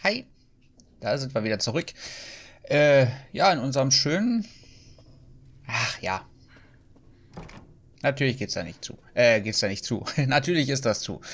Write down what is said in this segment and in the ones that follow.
Hi, da sind wir wieder zurück. Ja, in unserem schönen... Ach ja, natürlich geht's da nicht zu. Geht's da nicht zu. Natürlich ist das zu.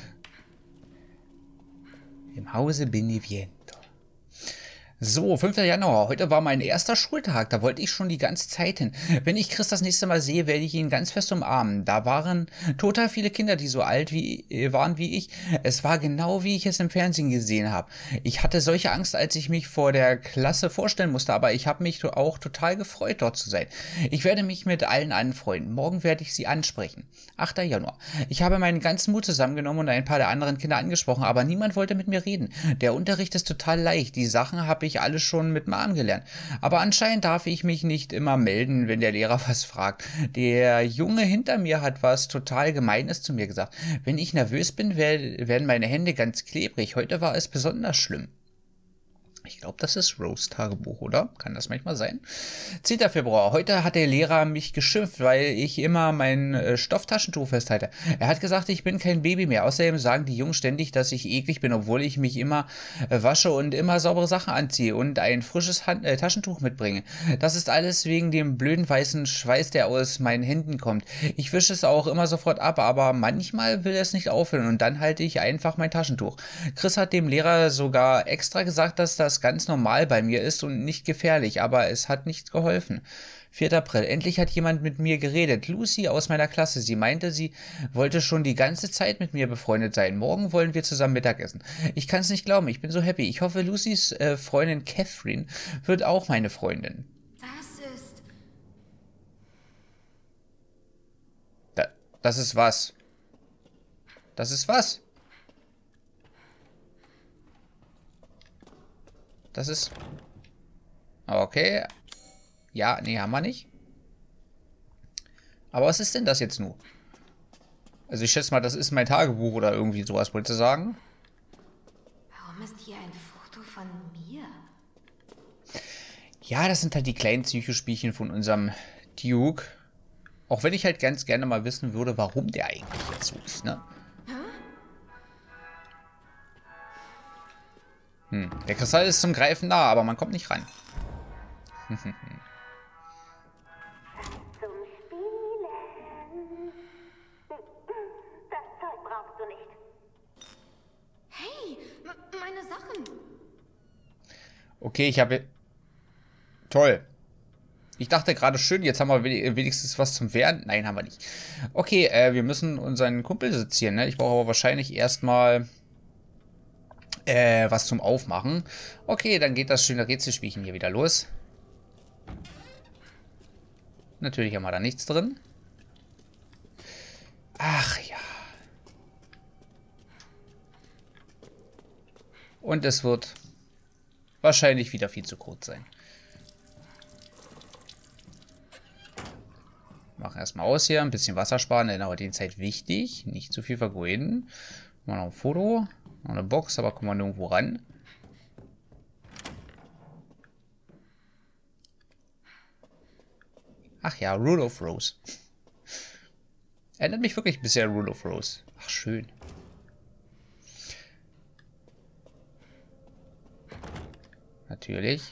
Im Hause Beneviento. So, 5. Januar. Heute war mein erster Schultag. Da wollte ich schon die ganze Zeit hin. Wenn ich Chris das nächste Mal sehe, werde ich ihn ganz fest umarmen. Da waren total viele Kinder, die so alt waren wie ich. Es war genau, wie ich es im Fernsehen gesehen habe. Ich hatte solche Angst, als ich mich vor der Klasse vorstellen musste, aber ich habe mich auch total gefreut, dort zu sein. Ich werde mich mit allen anfreunden. Morgen werde ich sie ansprechen. 8. Januar. Ich habe meinen ganzen Mut zusammengenommen und ein paar der anderen Kinder angesprochen, aber niemand wollte mit mir reden. Der Unterricht ist total leicht. Die Sachen habe ich alles schon mit Mom gelernt. Aber anscheinend darf ich mich nicht immer melden, wenn der Lehrer was fragt. Der Junge hinter mir hat was total Gemeines zu mir gesagt. Wenn ich nervös bin, werden meine Hände ganz klebrig. Heute war es besonders schlimm. Ich glaube, das ist Rose Tagebuch, oder? Kann das manchmal sein? 10. Februar. Heute hat der Lehrer mich geschimpft, weil ich immer mein Stofftaschentuch festhalte. Er hat gesagt, ich bin kein Baby mehr. Außerdem sagen die Jungs ständig, dass ich eklig bin, obwohl ich mich immer wasche und immer saubere Sachen anziehe und ein frisches Taschentuch mitbringe. Das ist alles wegen dem blöden weißen Schweiß, der aus meinen Händen kommt. Ich wische es auch immer sofort ab, aber manchmal will es nicht aufhören und dann halte ich einfach mein Taschentuch. Chris hat dem Lehrer sogar extra gesagt, dass das ganz normal bei mir ist und nicht gefährlich, aber es hat nichts geholfen. 4. April. Endlich hat jemand mit mir geredet. Lucy aus meiner Klasse. Sie meinte, sie wollte schon die ganze Zeit mit mir befreundet sein. Morgen wollen wir zusammen Mittagessen. Ich kann es nicht glauben. Ich bin so happy. Ich hoffe, Lucys Freundin Catherine wird auch meine Freundin. Das ist was? Das ist was? Das ist... Okay. Ja, nee, haben wir nicht. Aber was ist denn das jetzt nur? Also ich schätze mal, das ist mein Tagebuch oder irgendwie sowas, wollte ich sagen. Warum ist hier ein Foto von mir? Ja, das sind halt die kleinen Psychospielchen von unserem Duke. Auch wenn ich halt ganz gerne mal wissen würde, warum der eigentlich jetzt so ist, ne? Der Kristall ist zum Greifen nah, aber man kommt nicht ran. Zum Spielen. Das Zeug brauchst du nicht. Hey, meine Sachen. Okay, ich habe... Toll. Ich dachte gerade schön, jetzt haben wir wenigstens was zum Wehren. Nein, haben wir nicht. Okay, wir müssen unseren Kumpel sezieren, ne? Ich brauche aber wahrscheinlich erstmal... was zum Aufmachen. Okay, dann geht das schöne Rätselspielchen hier wieder los. Natürlich haben wir da nichts drin. Ach ja. Und es wird wahrscheinlich wieder viel zu kurz sein. Machen erstmal aus hier. Ein bisschen Wasser sparen, in der heutigen Zeit wichtig. Nicht zu viel vergeuden. Mal noch ein Foto. Noch eine Box, aber kommen wir nirgendwo ran. Ach ja, Rule of Rose. Erinnert mich wirklich ein bisschen an Rule of Rose. Ach, schön. Natürlich.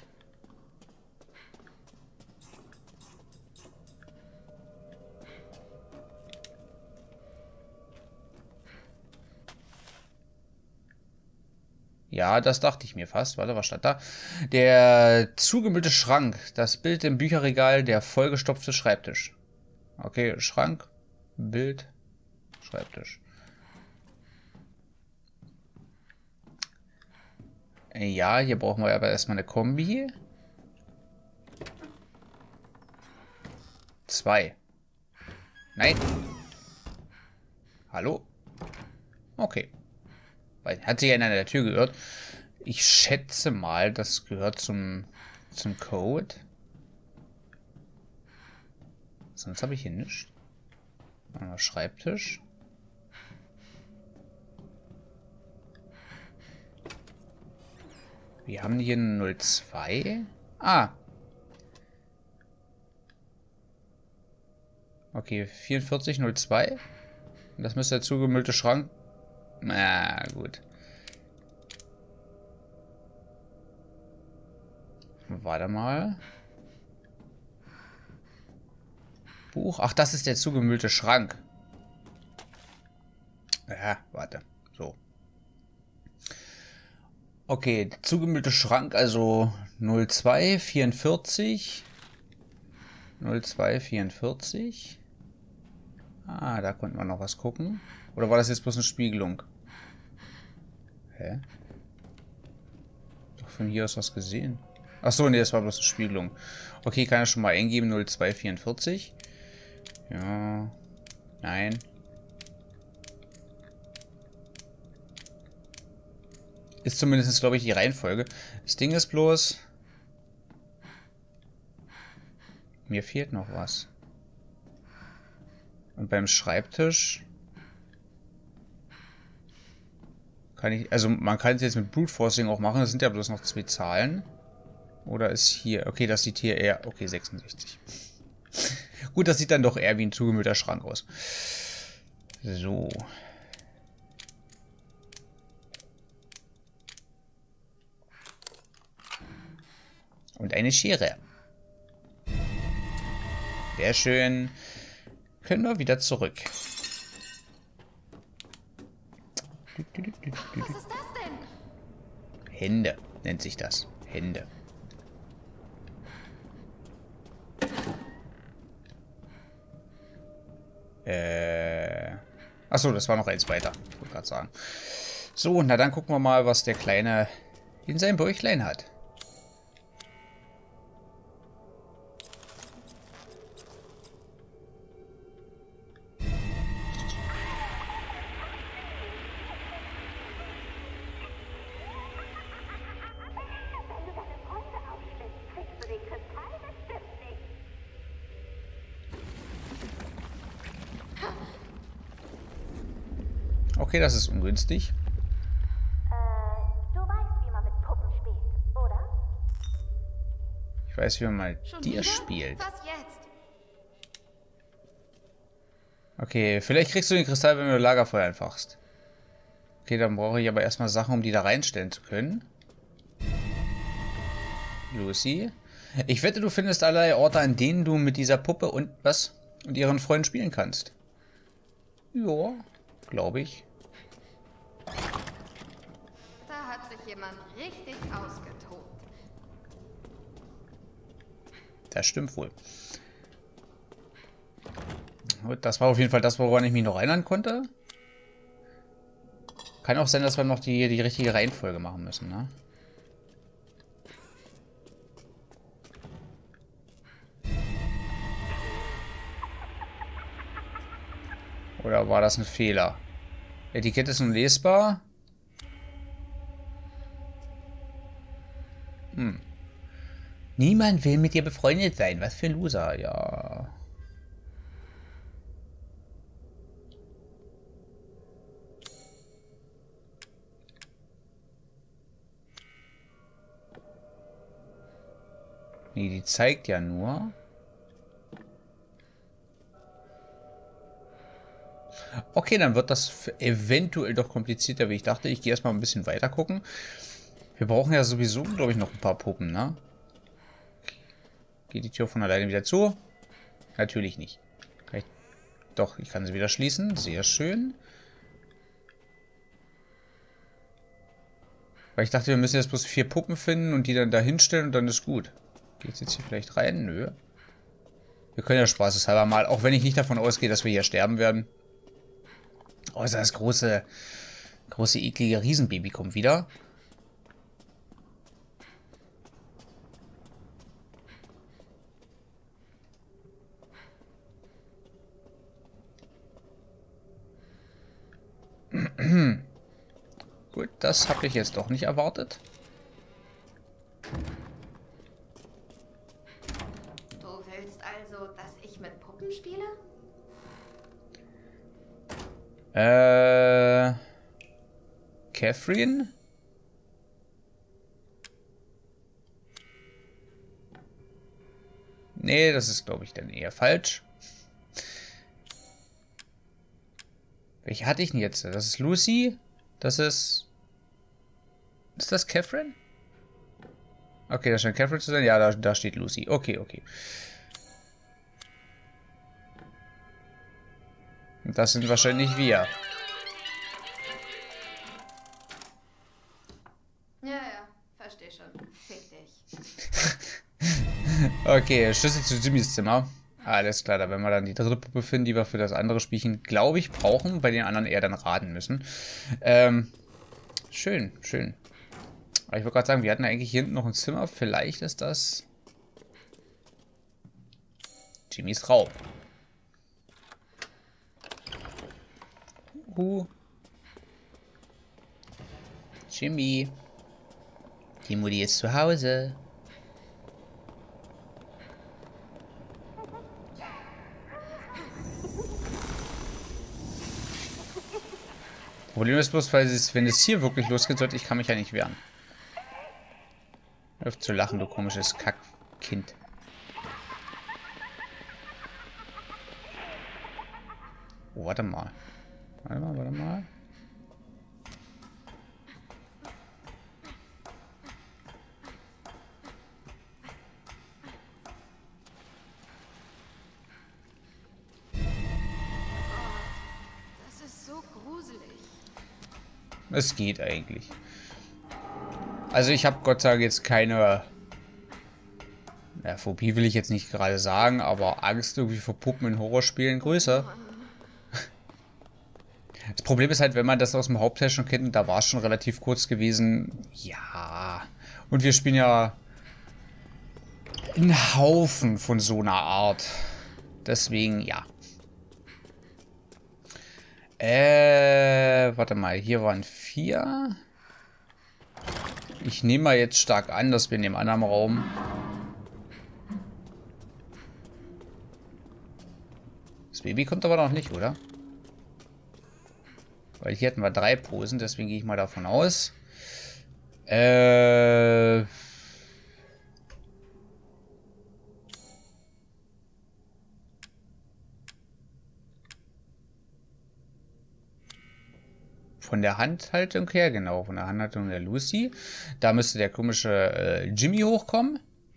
Ja, das dachte ich mir fast. Warte, was stand da? Der zugemüllte Schrank. Das Bild im Bücherregal, der vollgestopfte Schreibtisch. Okay, Schrank, Bild, Schreibtisch. Ja, hier brauchen wir aber erstmal eine Kombi. 2. Nein. Hallo? Okay. Weil hat sich einer an der Tür gehört. Ich schätze mal, das gehört zum Code. Sonst habe ich hier nichts. Schreibtisch. Wir haben hier eine 02. Ah. Okay, 4402. Das müsste der zugemüllte Schrank. Na gut. Warte mal. Buch. Ach, das ist der zugemüllte Schrank. Ja, warte. So. Okay, der zugemüllte Schrank, also 0244. 0244. Ah, da konnten wir noch was gucken. Oder war das jetzt bloß eine Spiegelung? Hä? Doch von hier aus was gesehen. Achso, nee, das war bloß eine Spiegelung. Okay, kann ich schon mal eingeben. 0244. Ja. Nein. Ist zumindest, glaube ich, die Reihenfolge. Das Ding ist bloß... Mir fehlt noch was. Und beim Schreibtisch... Kann ich... Also, man kann es jetzt mit Brute Forcing auch machen. Das sind ja bloß noch 2 Zahlen. Oder ist hier... Okay, das sieht hier eher... Okay, 66. Gut, das sieht dann doch eher wie ein zugemüllter Schrank aus. So... Und eine Schere. Sehr schön. Können wir wieder zurück. Was ist das denn? Hände nennt sich das. Hände. Achso, das war noch eins weiter. Ich wollte gerade sagen. So, na dann gucken wir mal, was der Kleine in seinem Bäuchlein hat. Wenn du deine Freunde aufschlägst, kriegst du den Kristall bestimmt nicht. Okay, das ist ungünstig. Du weißt, wie man mit Puppen spielt, oder? Ich weiß, wie man mal Schon dir wieder? spielt. Was jetzt? Okay, vielleicht kriegst du den Kristall, wenn du Lagerfeuer entfachst. Okay, dann brauche ich aber erstmal Sachen, um die da reinstellen zu können. Lucy. Ich wette, du findest allerlei Orte, an denen du mit dieser Puppe und was? Und ihren Freunden spielen kannst. Ja, glaube ich. Da hat sich jemand richtig ausgetobt. Das stimmt wohl. Gut, das war auf jeden Fall das, woran ich mich noch erinnern konnte. Kann auch sein, dass wir noch die richtige Reihenfolge machen müssen, ne? Oder war das ein Fehler? Etikett ist nun lesbar. Niemand will mit dir befreundet sein. Was für ein Loser, ja. Nee, die zeigt ja nur. Okay, dann wird das eventuell doch komplizierter, wie ich dachte. Ich gehe erstmal ein bisschen weiter gucken. Wir brauchen ja sowieso, glaube ich, noch ein paar Puppen, ne? Geht die Tür von alleine wieder zu? Natürlich nicht. Doch, ich kann sie wieder schließen. Sehr schön. Weil ich dachte, wir müssen jetzt bloß 4 Puppen finden und die dann da hinstellen und dann ist gut. Geht's jetzt hier vielleicht rein? Nö. Wir können ja spaßeshalber mal, auch wenn ich nicht davon ausgehe, dass wir hier sterben werden. Oh, das große, eklige Riesenbaby kommt wieder. Gut, das habe ich jetzt doch nicht erwartet. Du willst also, dass ich mit Puppen spiele? Catherine? Nee, das ist, glaube ich, dann eher falsch. Welche hatte ich denn jetzt? Das ist Lucy. Das ist... Ist das Catherine? Okay, da scheint Catherine zu sein. Ja, da steht Lucy. Okay, okay. Und das sind wahrscheinlich wir. Ja, versteh schon. Fick dich. Okay, Schlüssel zu Jimmys Zimmer. Alles klar, da werden wir dann die dritte Puppe finden, die wir für das andere Spielchen, glaube ich, brauchen. Bei den anderen eher dann raten müssen. Schön, schön. Aber ich wollte gerade sagen, wir hatten eigentlich hier hinten noch ein Zimmer. Vielleicht ist das Jimmys Raum. Jimmy. Die Mutti ist zu Hause. Problem ist bloß, wenn es hier wirklich losgehen sollte, ich kann mich ja nicht wehren. Hör auf zu lachen, du komisches Kackkind. Oh, warte mal. Warte mal. Das ist so gruselig. Es geht eigentlich. Also ich habe Gott sei Dank jetzt keine... Ja, Phobie will ich jetzt nicht gerade sagen, aber Angst irgendwie vor Puppen in Horrorspielen größer. Das Problem ist halt, wenn man das aus dem Hauptteil schon kennt, und da war es schon relativ kurz gewesen. Ja. Und wir spielen ja einen Haufen von so einer Art. Deswegen, ja. Warte mal, hier waren 4. Ich nehme mal jetzt stark an, dass wir in dem anderen Raum... Das Baby kommt aber noch nicht, oder? Weil hier hatten wir 3 Posen, deswegen gehe ich mal davon aus. Von der Handhaltung her, genau, von der Handhaltung der Lucy. Da müsste der komische Jimmy hochkommen.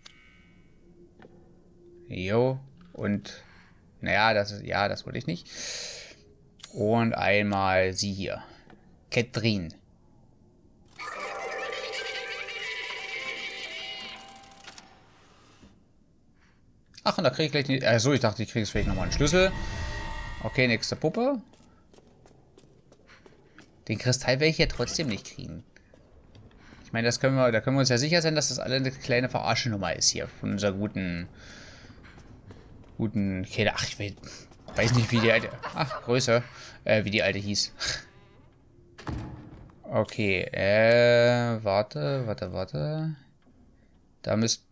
Jo, und naja, das wollte ich nicht. Und einmal sie hier. Catherine. Ach, und da kriege ich gleich nicht. Achso, ich dachte, ich kriege jetzt vielleicht nochmal einen Schlüssel. Okay, nächste Puppe. Den Kristall werde ich ja trotzdem nicht kriegen. Ich meine, da können wir uns ja sicher sein, dass das alle eine kleine Verarschenummer ist hier. Von unserer guten Kette. Ach, ich weiß nicht, wie die alte... Ach, Größe. Wie die alte hieß. Okay, warte. Da müsst...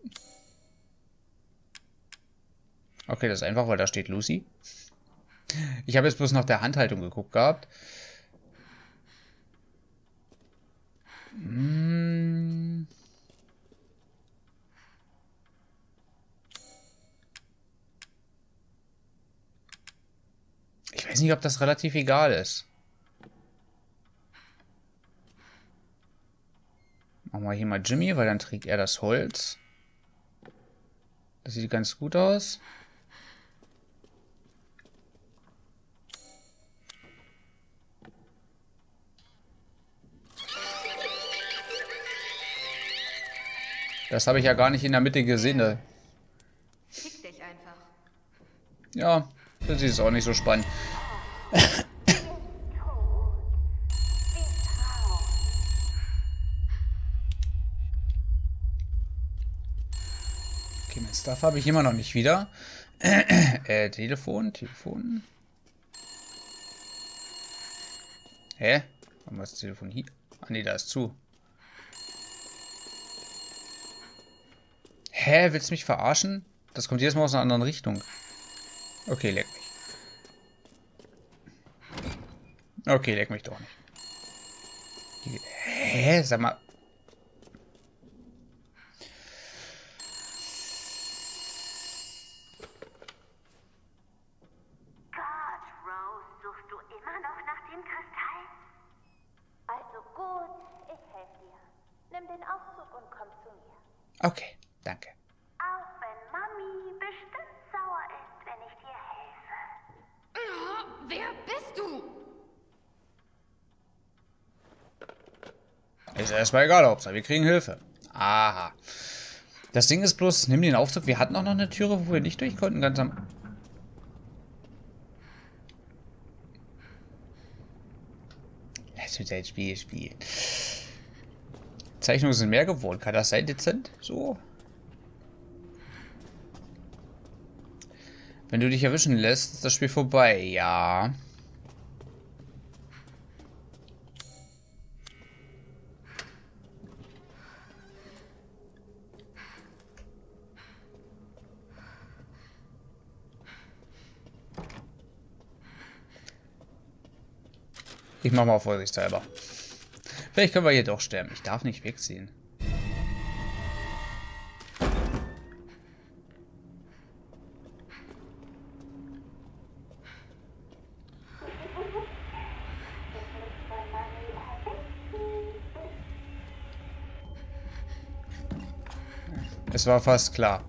Okay, das ist einfach, weil da steht Lucy. Ich habe jetzt bloß nach der Handhaltung geguckt gehabt. Ich weiß nicht, ob das relativ egal ist. Machen wir hier mal Jimmy, weil dann trägt er das Holz. Das sieht ganz gut aus. Das habe ich ja gar nicht in der Mitte gesehen. Da. Fick dich einfach. Ja, das ist auch nicht so spannend. Okay, mein Stuff habe ich immer noch nicht wieder. Telefon. Hä? Warum ist das Telefon hier? Ah, nee, da ist zu. Hä? Willst du mich verarschen? Das kommt jedes Mal aus einer anderen Richtung. Okay, leck mich. Okay, leck mich doch nicht. Hä? Sag mal. Gott, Rose, suchst du immer noch nach dem Kristall? Also gut, ich helfe dir. Nimm den Aufzug und komm zu mir. Okay, danke. Auch wenn Mami bestimmt sauer ist, wenn ich dir helfe. Oh, wer bist du? Ist erstmal egal, Hauptsache wir kriegen Hilfe. Aha. Das Ding ist bloß, nimm den Aufzug. Wir hatten auch noch eine Türe, wo wir nicht durch konnten, ganz am... Lass uns ein Spiel spielen. Zeichnungen sind mehr geworden. Kann das sein, dezent? So. Wenn du dich erwischen lässt, ist das Spiel vorbei. Ja. Ich mach mal vorsichtshalber. Vielleicht können wir hier doch sterben. Ich darf nicht wegziehen. Es war fast klar.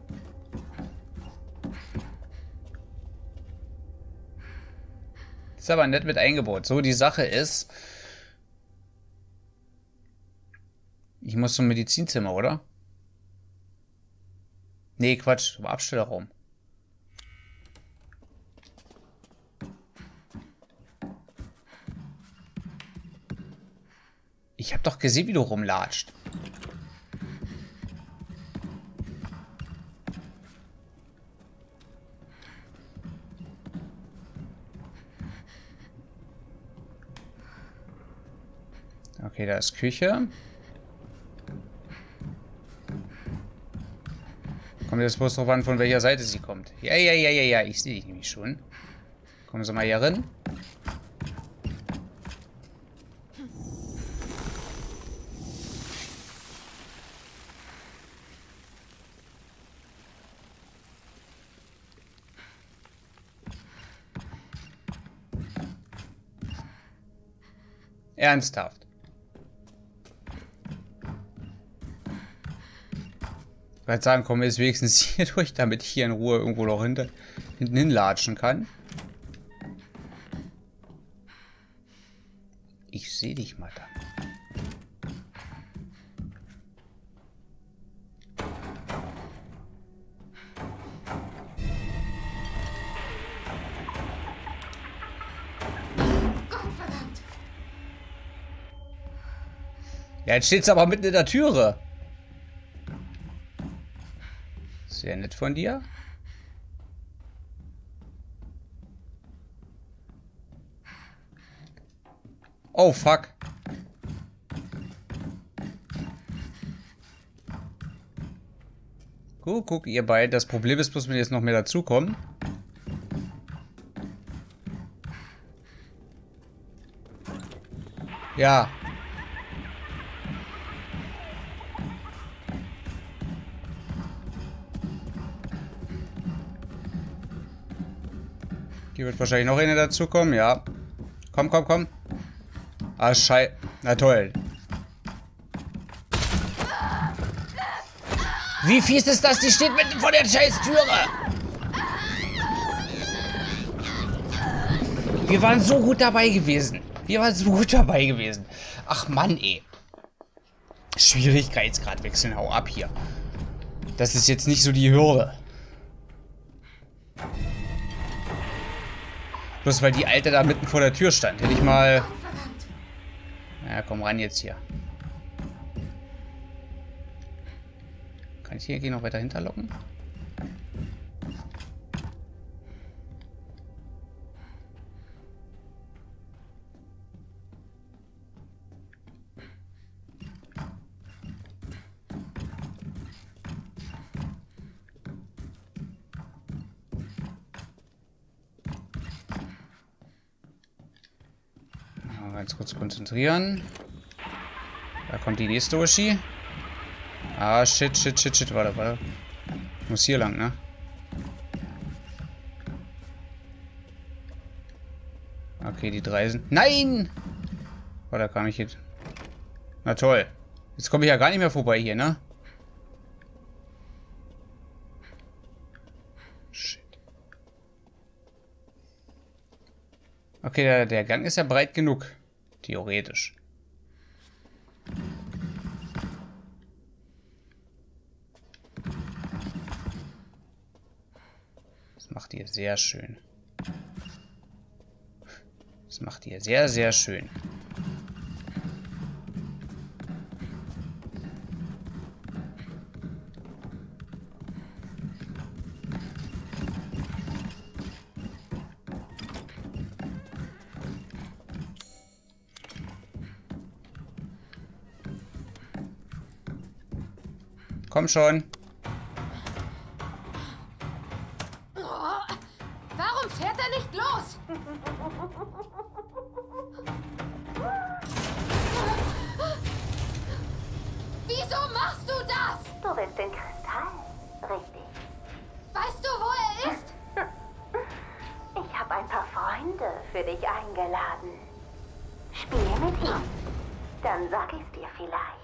Ist aber nett mit eingebaut. So, die Sache ist... Ich muss zum Medizinzimmer, oder? Nee, Quatsch. War Abstellraum. Ich hab doch gesehen, wie du rumlatscht. Okay, da ist Küche. Kommt jetzt bloß drauf an, von welcher Seite sie kommt. Ja, ich sehe dich nämlich schon. Kommen Sie mal hier rein. Ernsthaft. Ich würde sagen, kommen wir jetzt wenigstens hier durch, damit ich hier in Ruhe irgendwo noch hinten hinlatschen kann. Ich sehe dich, Madame. Gottverdammt. Ja, jetzt steht's aber mitten in der Türe. Sehr nett von dir. Oh, fuck. Guck, ihr beiden. Das Problem ist bloß, wenn jetzt noch mehr dazukommen. Ja. Hier wird wahrscheinlich noch eine dazukommen, ja. Komm. Ah, na toll. Wie fies ist das? Die steht mitten vor der Scheiß-Türe. Wir waren so gut dabei gewesen. Ach Mann, ey. Schwierigkeitsgrad wechseln, hau ab hier. Das ist jetzt nicht so die Hürde. Bloß weil die Alte da mitten vor der Tür stand. Hätte ich mal... Na, komm ran jetzt hier. Kann ich hier noch weiter hinterlocken? Ganz kurz konzentrieren. Da kommt die nächste Uschi. Ah, shit. Warte. Ich muss hier lang, ne? Okay, die drei sind... Nein! Oh, da kam ich jetzt... Na toll. Jetzt komme ich ja gar nicht mehr vorbei hier, ne? Okay, der Gang ist ja breit genug. Theoretisch. Das macht ihr sehr schön. Das macht ihr sehr, sehr schön. Komm schon. Warum fährt er nicht los? Wieso machst du das? Du willst den Kristall, richtig? Weißt du, wo er ist? Ich habe ein paar Freunde für dich eingeladen. Spiel mit ihm. Dann sag ich's dir vielleicht.